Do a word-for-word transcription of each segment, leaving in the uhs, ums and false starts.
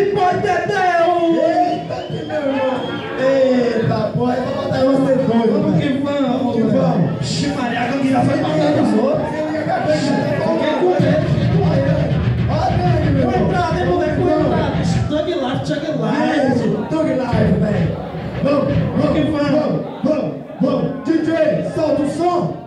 Bboy Dedeu! Eita, que meu irmão! Eita, porra, eu vou botar você doido. Vamos que vamos, vamos que vamos! Ximaria, a já foi matando os outros! Fiquei com medo! Vou entrar, né, moleque? Vou entrar! Thug Life, Thug Life! Thug Life, velho! Vamos, vamos que vamos! Vamos, vamos! D J, solta o som!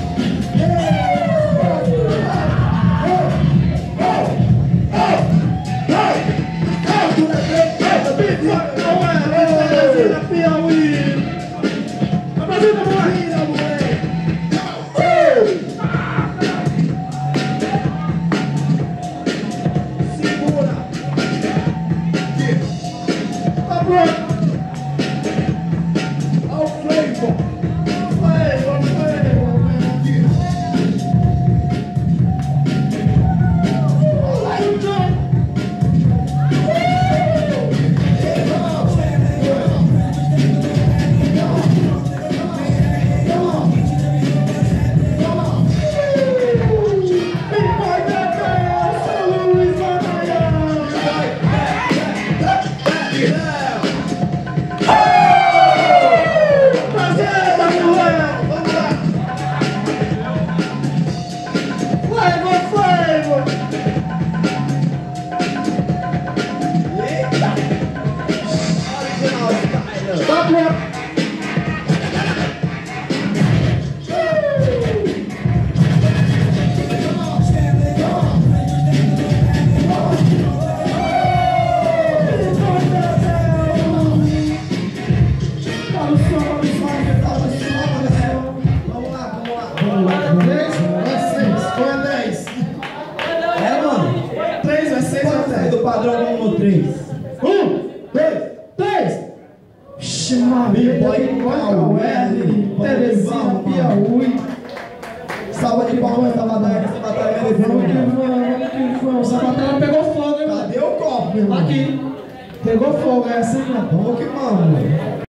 Padrão um, três. Um, dois, três. Bboy Kauerle, Teresina, Piauí. Salva de palmas essa batalha, essa batalha mereceu. Vamos que vamos, vamos que vamos. Essa batalha pegou fogo, hein? Cadê o copo, meu irmão? Aqui. Pegou fogo, é assim, né? Vamos que vamos.